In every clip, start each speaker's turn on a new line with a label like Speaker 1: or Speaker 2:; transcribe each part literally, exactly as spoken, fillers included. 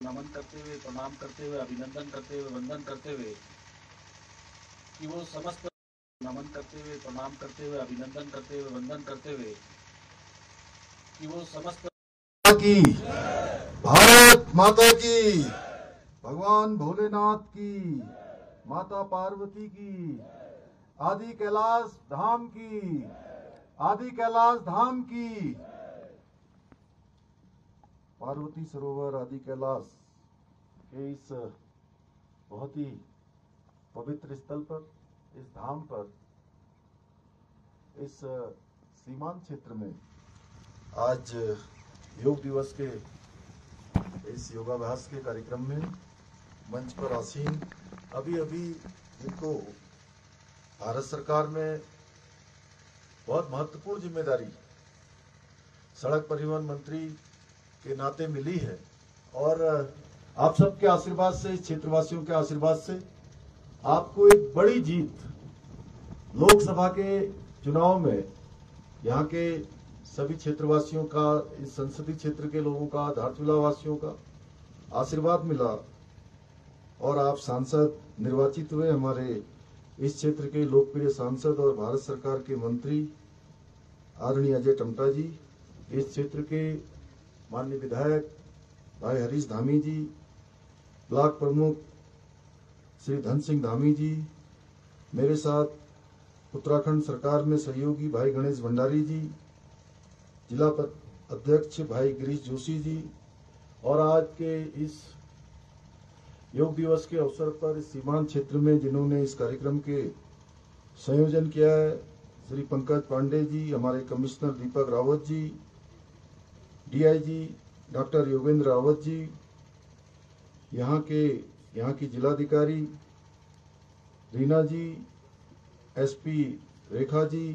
Speaker 1: नमन करते हुए, प्रणाम करते हुए, अभिनंदन करते हुए, वंदन करते हुए कि वो समस्त नमन करते हुए, प्रणाम करते हुए, अभिनंदन करते हुए, वंदन करते हुए कि वो समस्त
Speaker 2: की भारत माता की, भगवान भोलेनाथ की, माता पार्वती की, आदि कैलाश धाम की, आदि कैलाश धाम की, पार्वती सरोवर आदि कैलाश के इस बहुत ही पवित्र स्थल पर, इस धाम पर, इस सीमांत क्षेत्र में आज योग दिवस के इस योगाभ्यास के कार्यक्रम में मंच पर आसीन अभी अभी जिनको भारत सरकार में बहुत महत्वपूर्ण जिम्मेदारी सड़क परिवहन मंत्री के नाते मिली है और आप सबके आशीर्वाद से, क्षेत्रवासियों के आशीर्वाद से आपको एक बड़ी जीत लोकसभा के चुनाव में यहाँ के सभी क्षेत्रवासियों का, इस संसदीय क्षेत्र के लोगों का, धारचूला वासियों का आशीर्वाद मिला और आप सांसद निर्वाचित हुए। हमारे इस क्षेत्र के लोकप्रिय सांसद और भारत सरकार के मंत्री आदरणीय अजय टमटा जी, इस क्षेत्र के माननीय विधायक भाई हरीश धामी जी, ब्लॉक प्रमुख श्री धन सिंह धामी जी, मेरे साथ उत्तराखंड सरकार में सहयोगी भाई गणेश भंडारी जी, जिला अध्यक्ष भाई गिरीश जोशी जी और आज के इस योग दिवस के अवसर पर इस सीमांत क्षेत्र में जिन्होंने इस कार्यक्रम के संयोजन किया है, श्री पंकज पांडे जी, हमारे commissioner Deepak Rawat ji, DIG doctor Yogendra Rawat ji, यहाँ के यहाँ की जिलाधिकारी रीना जी, एसपी रेखा जी,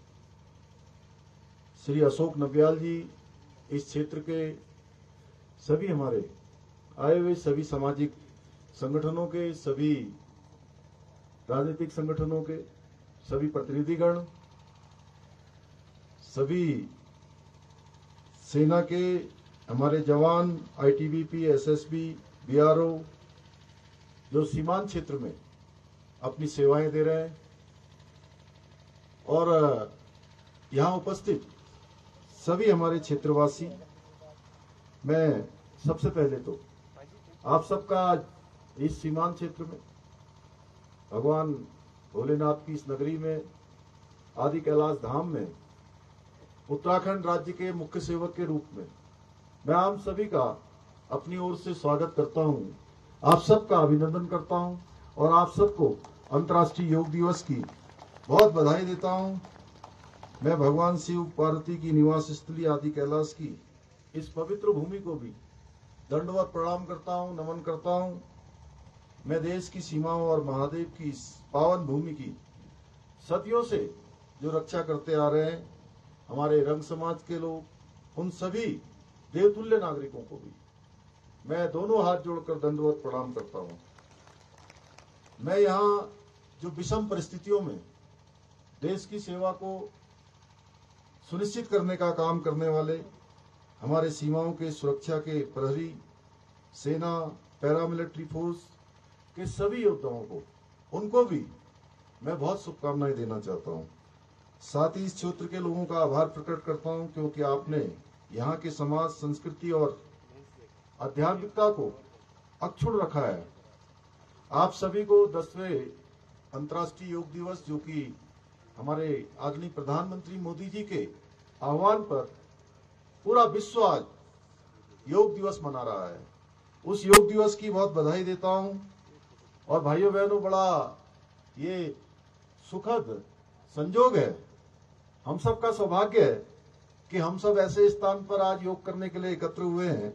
Speaker 2: श्री अशोक नबियाल जी, इस क्षेत्र के सभी हमारे आए हुए सभी सामाजिक संगठनों के, सभी राजनीतिक संगठनों के सभी प्रतिनिधिगण, सभी सेना के हमारे जवान, आईटीबीपी, एसएसबी, बीआरओ जो सीमांत क्षेत्र में अपनी सेवाएं दे रहे हैं और यहाँ उपस्थित सभी हमारे क्षेत्रवासी, मैं सबसे पहले तो आप सबका इस सीमांत क्षेत्र में भगवान भोलेनाथ की इस नगरी में, आदि कैलाश धाम में, उत्तराखंड राज्य के मुख्य सेवक के रूप में मैं आप सभी का अपनी ओर से स्वागत करता हूं, आप सबका अभिनंदन करता हूं और आप सबको अंतर्राष्ट्रीय योग दिवस की बहुत बधाई देता हूं। मैं भगवान शिव पार्वती की निवास स्थली आदि कैलाश की इस पवित्र भूमि को भी दंडवत प्रणाम करता हूं, नमन करता हूं। मैं देश की सीमाओं और महादेव की इस पावन भूमि की सदियों से जो रक्षा करते आ रहे हैं हमारे रंग समाज के लोग, उन सभी देवतुल्य नागरिकों को भी मैं दोनों हाथ जोड़कर दंडवत प्रणाम करता हूं। मैं यहाँ जो विषम परिस्थितियों में देश की सेवा को सुनिश्चित करने का काम करने वाले हमारे सीमाओं के सुरक्षा के प्रहरी, सेना, पैरामिलिट्री फोर्स के सभी योद्धाओं को, उनको भी मैं बहुत शुभकामनाएं देना चाहता हूं। साथ ही इस क्षेत्र के लोगों का आभार प्रकट करता हूं क्योंकि आपने यहाँ के समाज, संस्कृति और आध्यात्मिकता को अक्षुण्ण रखा है। आप सभी को दसवें अंतर्राष्ट्रीय योग दिवस, जो कि हमारे आदरणीय प्रधानमंत्री मोदी जी के आह्वान पर पूरा विश्व आज योग दिवस मना रहा है, उस योग दिवस की बहुत बधाई देता हूं। और भाइयों बहनों, बड़ा ये सुखद संजोग है, हम सबका सौभाग्य है कि हम सब ऐसे स्थान पर आज योग करने के लिए एकत्र हुए हैं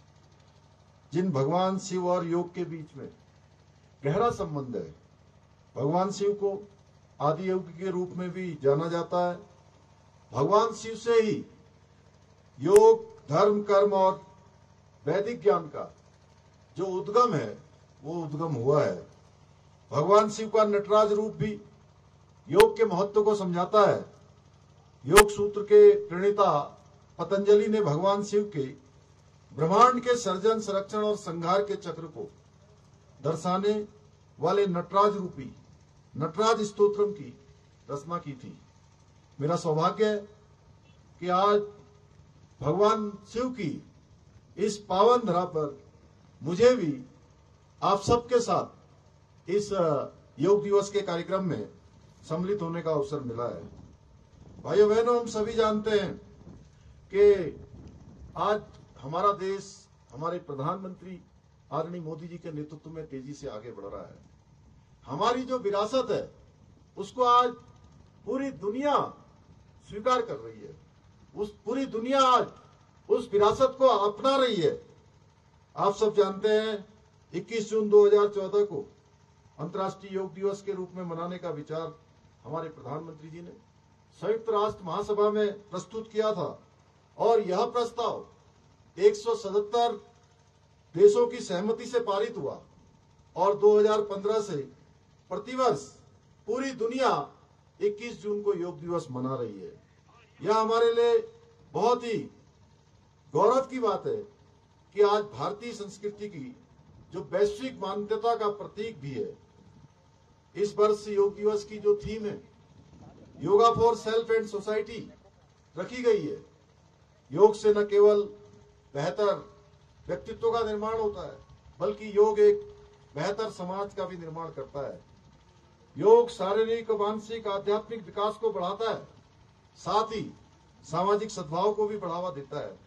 Speaker 2: जिन भगवान शिव और योग के बीच में गहरा संबंध है। भगवान शिव को आदि योग के रूप में भी जाना जाता है। भगवान शिव से ही योग, धर्म, कर्म और वैदिक ज्ञान का जो उद्गम है वो उद्गम हुआ है। भगवान शिव का नटराज रूप भी योग के महत्व को समझाता है। योग सूत्र के प्रणेता पतंजलि ने भगवान शिव के ब्रह्मांड के सर्जन, संरक्षण और संहार के चक्र को दर्शाने वाले नटराज रूपी नटराज स्तोत्रम की रचना की थी। मेरा सौभाग्य है कि आज भगवान शिव की इस पावन धरा पर मुझे भी आप सबके साथ इस योग दिवस के कार्यक्रम में सम्मिलित होने का अवसर मिला है। भाइयों बहनों, हम सभी जानते हैं कि आज हमारा देश हमारे प्रधानमंत्री आदरणीय मोदी जी के नेतृत्व में तेजी से आगे बढ़ रहा है। हमारी जो विरासत है उसको आज पूरी दुनिया स्वीकार कर रही है। उस पूरी दुनिया आज उस विरासत को अपना रही है। आप सब जानते हैं इक्कीस जून दो हज़ार चौदह को अंतर्राष्ट्रीय योग दिवस के रूप में मनाने का विचार हमारे प्रधानमंत्री जी ने संयुक्त राष्ट्र महासभा में प्रस्तुत किया था और यह प्रस्ताव एक सौ सतहत्तर देशों की सहमति से पारित हुआ और दो हज़ार पंद्रह से प्रतिवर्ष पूरी दुनिया इक्कीस जून को योग दिवस मना रही है। यह हमारे लिए बहुत ही गौरव की बात है कि आज भारतीय संस्कृति की जो वैश्विक मान्यता का प्रतीक भी है। इस वर्ष योग दिवस की जो थीम है yoga for self and society रखी गई है। योग से न केवल बेहतर व्यक्तित्व का निर्माण होता है बल्कि योग एक बेहतर समाज का भी निर्माण करता है। योग शारीरिक, मानसिक, आध्यात्मिक विकास को बढ़ाता है, साथ ही सामाजिक सद्भाव को भी बढ़ावा देता है।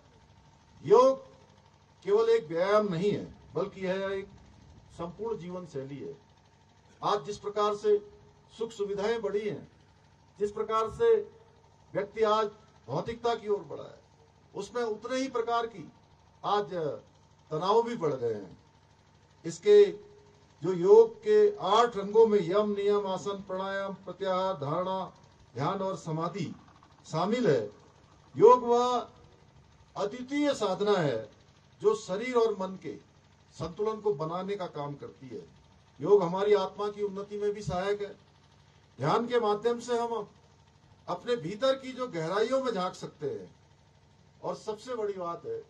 Speaker 2: योग केवल एक व्यायाम नहीं है बल्कि यह एक संपूर्ण जीवन शैली है। आज जिस प्रकार से सुख सुविधाएं बढ़ी हैं, जिस प्रकार से व्यक्ति आज भौतिकता की ओर बढ़ा है, उसमें उतने ही प्रकार की आज तनाव भी बढ़ गए हैं। इसके जो योग के आठ रंगों में यम, नियम, आसन, प्राणायाम, प्रत्याहार, धारणा, ध्यान और समाधि शामिल है। योग वह अद्वितीय साधना है जो शरीर और मन के संतुलन को बनाने का काम करती है। योग हमारी आत्मा की उन्नति में भी सहायक है। ध्यान के माध्यम से हम अपने भीतर की जो गहराइयों में झांक सकते हैं और सबसे बड़ी बात है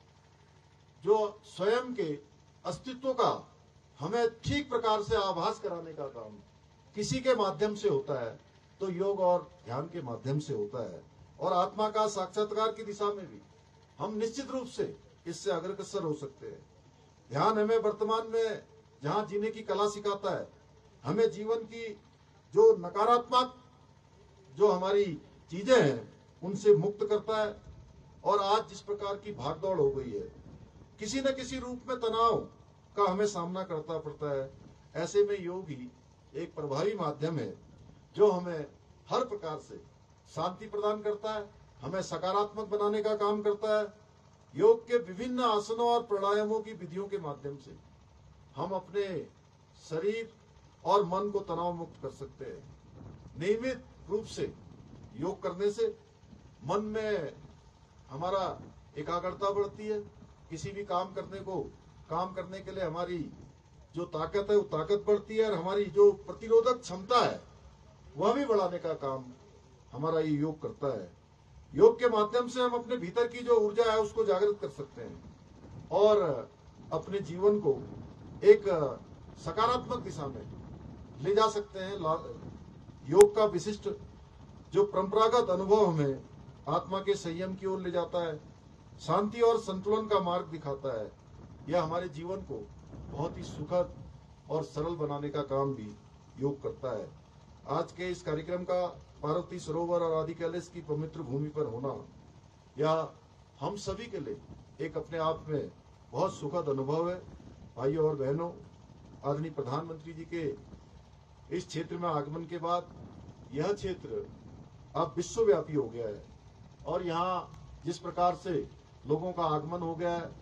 Speaker 2: जो स्वयं के अस्तित्व का हमें ठीक प्रकार से आभास कराने का काम किसी के माध्यम से होता है तो योग और ध्यान के माध्यम से होता है। और आत्मा का साक्षात्कार की दिशा में भी हम निश्चित रूप से इससे अग्रसर हो सकते हैं। ध्यान हमें वर्तमान में जहां जीने की कला सिखाता है, हमें जीवन की जो नकारात्मक जो हमारी चीजें हैं उनसे मुक्त करता है। और आज जिस प्रकार की भागदौड़ हो गई है, किसी न किसी रूप में तनाव का हमें सामना करना पड़ता है। ऐसे में योग ही एक प्रभावी माध्यम है जो हमें हर प्रकार से शांति प्रदान करता है, हमें सकारात्मक बनाने का काम करता है। योग के विभिन्न आसनों और प्राणायामों की विधियों के माध्यम से हम अपने शरीर और मन को तनाव मुक्त कर सकते हैं। नियमित रूप से योग करने से मन में हमारा एकाग्रता बढ़ती है। किसी भी काम करने को काम करने के लिए हमारी जो ताकत है वो ताकत बढ़ती है और हमारी जो प्रतिरोधक क्षमता है वह भी बढ़ाने का काम हमारा ये योग करता है। योग के माध्यम से हम अपने भीतर की जो ऊर्जा है उसको जागृत कर सकते हैं और अपने जीवन को एक सकारात्मक दिशा में ले जा सकते हैं। योग का विशिष्ट जो परंपरागत अनुभव हमें आत्मा के संयम की ओर ले जाता है, शांति और संतुलन का मार्ग दिखाता है। यह हमारे जीवन को बहुत ही सुखद और सरल बनाने का काम भी योग करता है। आज के इस कार्यक्रम का पार्वती सरोवर और आदि कैलाश की पवित्र भूमि पर होना यह हम सभी के लिए एक अपने आप में बहुत सुखद अनुभव है। भाइयों और बहनों, आदरणीय प्रधानमंत्री जी के इस क्षेत्र में आगमन के बाद यह क्षेत्र अब विश्वव्यापी हो गया है और यहाँ जिस प्रकार से लोगों का आगमन हो गया है,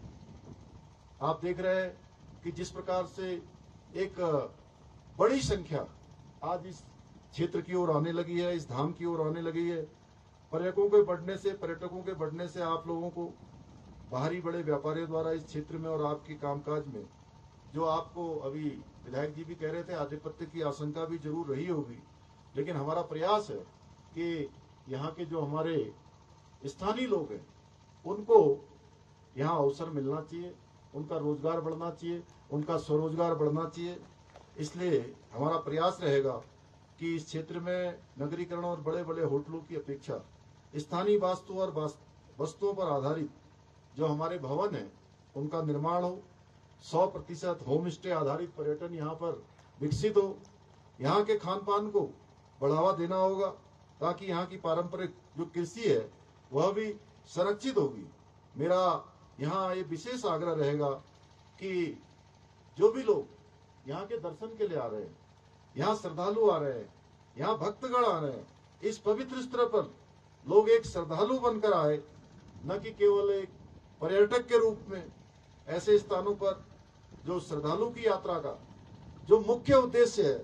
Speaker 2: आप देख रहे हैं कि जिस प्रकार से एक बड़ी संख्या आज इस क्षेत्र की ओर आने लगी है, इस धाम की ओर आने लगी है। पर्यटकों के बढ़ने से पर्यटकों के बढ़ने से आप लोगों को बाहरी बड़े व्यापारियों द्वारा इस क्षेत्र में और आपके कामकाज में जो आपको अभी विधायक जी भी कह रहे थे आधिपत्य की आशंका भी जरूर रही होगी, लेकिन हमारा प्रयास है कि यहाँ के जो हमारे स्थानीय लोग हैं उनको यहाँ अवसर मिलना चाहिए, उनका रोजगार बढ़ना चाहिए, उनका स्वरोजगार बढ़ना चाहिए। इसलिए हमारा प्रयास रहेगा कि इस क्षेत्र में नगरीकरण और बड़े बड़े होटलों की अपेक्षा स्थानीय वास्तु और वस्तुओं पर आधारित जो हमारे भवन है उनका निर्माण हो। सौ प्रतिशत होम स्टे आधारित पर्यटन यहाँ पर विकसित हो। यहाँ के खान पान को बढ़ावा देना होगा ताकि यहाँ की पारंपरिक जो कृषि है वह भी संरक्षित होगी। मेरा यहाँ ये विशेष आग्रह रहेगा कि जो भी लोग यहाँ के दर्शन के लिए आ रहे हैं, यहाँ श्रद्धालु आ रहे हैं, यहाँ भक्तगण आ रहे हैं, इस पवित्र स्थल पर लोग एक श्रद्धालु बनकर आए, न कि केवल एक पर्यटक के रूप में। ऐसे स्थानों पर जो श्रद्धालु की यात्रा का जो मुख्य उद्देश्य है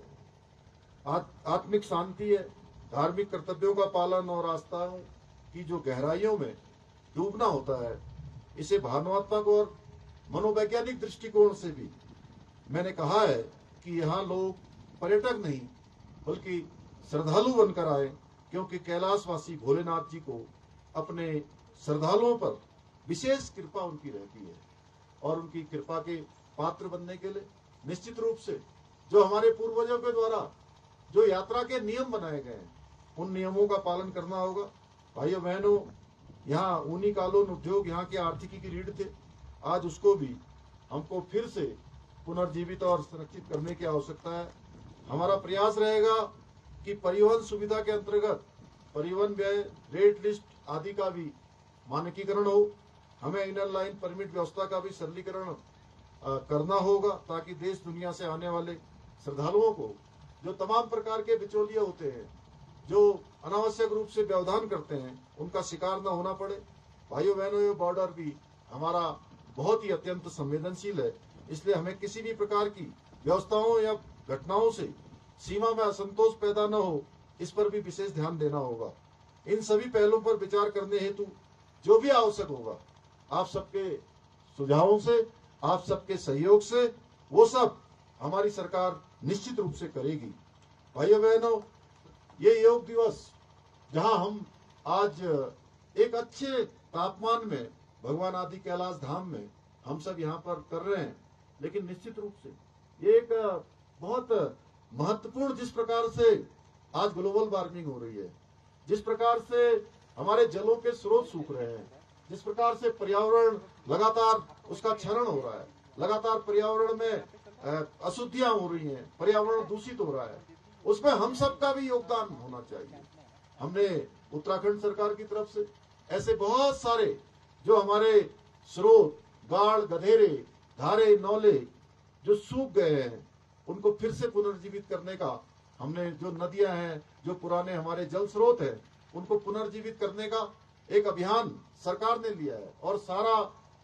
Speaker 2: आत्मिक शांति है, धार्मिक कर्तव्यों का पालन और आस्थाओं की जो गहराइयों में डूबना होता है, इसे भावनात्मक और मनोवैज्ञानिक दृष्टिकोण से भी मैंने कहा है कि यहाँ लोग पर्यटक नहीं बल्कि श्रद्धालु बनकर आए, क्योंकि कैलाशवासी भोलेनाथ जी को अपने श्रद्धालुओं पर विशेष कृपा उनकी रहती है। और उनकी कृपा के पात्र बनने के लिए निश्चित रूप से जो हमारे पूर्वजों के द्वारा जो यात्रा के नियम बनाए गए हैं उन नियमों का पालन करना होगा। भाइयों बहनों, यहाँ ऊनी कानून उद्योग यहाँ की आर्थिकी की रीढ़ थे, आज उसको भी हमको फिर से पुनर्जीवित और संरक्षित करने की आवश्यकता है। हमारा प्रयास रहेगा कि परिवहन सुविधा के अंतर्गत परिवहन व्यय, रेट लिस्ट आदि का भी मानकीकरण हो। हमें इनर लाइन परमिट व्यवस्था का भी सरलीकरण करना होगा ताकि देश दुनिया से आने वाले श्रद्धालुओं को जो तमाम प्रकार के बिचौलिए होते हैं, जो अनावश्यक रूप से व्यवधान करते हैं, उनका शिकार न होना पड़े। भाइयों बहनों, ये बॉर्डर भी हमारा बहुत ही अत्यंत संवेदनशील है, इसलिए हमें किसी भी प्रकार की व्यवस्थाओं या घटनाओं से सीमा में असंतोष पैदा न हो, इस पर भी विशेष ध्यान देना होगा। इन सभी पहलुओं पर विचार करने हेतु जो भी आवश्यक होगा, आप सबके सुझावों से, आप सबके सहयोग से, वो सब हमारी सरकार निश्चित रूप से करेगी। भाइयों बहनों, ये योग दिवस जहां हम आज एक अच्छे तापमान में भगवान आदि कैलाश धाम में हम सब यहाँ पर कर रहे हैं, लेकिन निश्चित रूप से ये एक बहुत महत्वपूर्ण, जिस प्रकार से आज ग्लोबल वार्मिंग हो रही है, जिस प्रकार से हमारे जलों के स्रोत सूख रहे हैं, जिस प्रकार से पर्यावरण लगातार उसका क्षरण हो रहा है, लगातार पर्यावरण में अशुद्धियां हो रही हैं, पर्यावरण दूषित हो रहा है, उसमें हम सबका भी योगदान होना चाहिए। हमने उत्तराखंड सरकार की तरफ से ऐसे बहुत सारे जो हमारे स्रोत, गाड़, गधेरे, धारे, नौले जो सूख गए हैं, उनको फिर से पुनर्जीवित करने का, हमने जो नदियां हैं, जो पुराने हमारे जल स्रोत हैं, उनको पुनर्जीवित करने का एक अभियान सरकार ने लिया है और सारा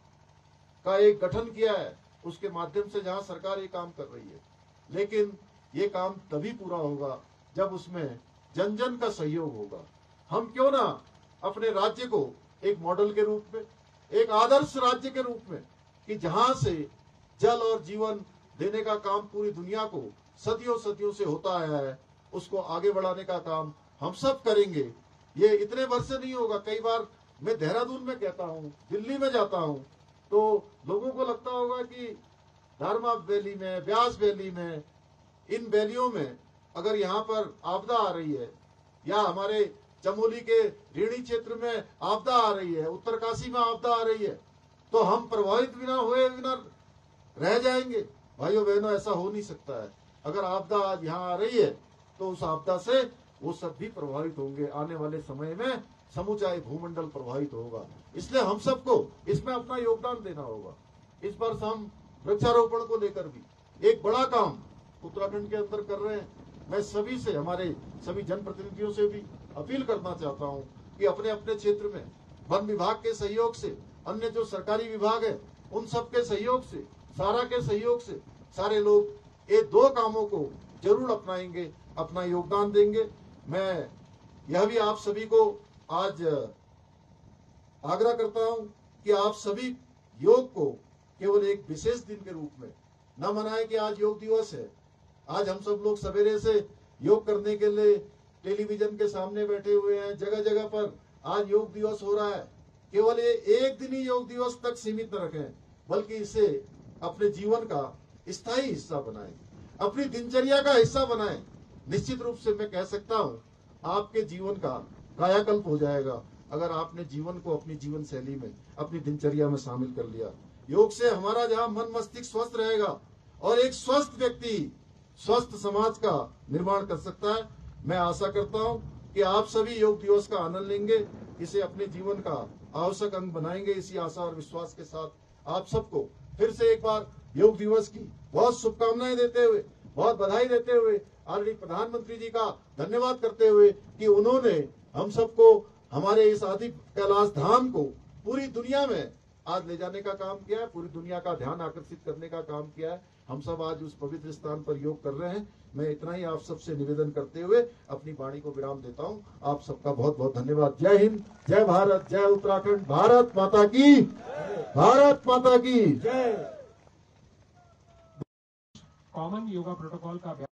Speaker 2: का एक गठन किया है। उसके माध्यम से जहां सरकार ये काम कर रही है, लेकिन ये काम तभी पूरा होगा जब उसमें जन जन का सहयोग होगा। हम क्यों ना अपने राज्य को एक मॉडल के रूप में, एक आदर्श राज्य के रूप में, कि जहां से जल और जीवन देने का काम पूरी दुनिया को सदियों सदियों से होता आया है, उसको आगे बढ़ाने का काम हम सब करेंगे। ये इतने वर्ष से नहीं होगा। कई बार मैं देहरादून में कहता हूँ, दिल्ली में जाता हूँ, तो लोगों को लगता होगा कि धर्मा वैली में, व्यास वैली में, इन वैलियों में अगर यहाँ पर आपदा आ रही है, या हमारे चमोली के ऋणी क्षेत्र में आपदा आ रही है, उत्तरकाशी में आपदा आ रही है, तो हम प्रभावित बिना हुए बिना रह जाएंगे। भाइयों बहनों, ऐसा हो नहीं सकता है। अगर आपदा आज यहाँ आ रही है तो उस आपदा से वो सब भी प्रभावित होंगे। आने वाले समय में समूचा भूमंडल प्रभावित होगा। इसलिए हम सबको इसमें अपना योगदान देना होगा। इस वर्ष हम वृक्षारोपण को लेकर भी एक बड़ा काम उत्तराखंड के अंदर कर रहे हैं। मैं सभी से, हमारे सभी जनप्रतिनिधियों से भी अपील करना चाहता हूं कि अपने अपने क्षेत्र में वन विभाग के सहयोग से, अन्य जो सरकारी विभाग है उन सब के सहयोग से, सारा के सहयोग से सारे लोग ये दो कामों को जरूर अपनाएंगे, अपना योगदान देंगे। मैं यह भी आप सभी को आज आग्रह करता हूं कि आप सभी योग को केवल एक विशेष दिन के रूप में न मनाएं कि आज योग दिवस है। आज हम सब लोग सवेरे से योग करने के लिए टेलीविजन के सामने बैठे हुए हैं, जगह जगह पर आज योग दिवस हो रहा है। केवल ये एक दिन ही योग दिवस तक सीमित न रखें, बल्कि इसे अपने जीवन का स्थायी हिस्सा बनाएं, अपनी दिनचर्या का हिस्सा बनाएं। निश्चित रूप से मैं कह सकता हूं, आपके जीवन का कायाकल्प हो जाएगा अगर आपने जीवन को अपनी जीवन शैली में, अपनी दिनचर्या में शामिल कर लिया। योग से हमारा जहां मन मस्तिष्क स्वस्थ रहेगा और एक स्वस्थ व्यक्ति स्वस्थ समाज का निर्माण कर सकता है। मैं आशा करता हूं कि आप सभी योग दिवस का आनंद लेंगे, इसे अपने जीवन का आवश्यक अंग बनाएंगे। इसी आशा और विश्वास के साथ आप सबको फिर से एक बार योग दिवस की बहुत शुभकामनाएं देते हुए, बहुत बधाई देते हुए, आदरणीय प्रधानमंत्री जी का धन्यवाद करते हुए कि उन्होंने हम सबको हमारे इस आदि कैलाश धाम को पूरी दुनिया में आज ले जाने का काम किया है, पूरी दुनिया का ध्यान आकर्षित करने का काम किया है। हम सब आज उस पवित्र स्थान पर योग कर रहे हैं। मैं इतना ही आप सबसे निवेदन करते हुए अपनी वाणी को विराम देता हूं। आप सबका बहुत बहुत धन्यवाद। जय हिंद, जय भारत, जय उत्तराखंड। भारत माता की, भारत माता की जय।
Speaker 3: कॉमन योगा प्रोटोकॉल का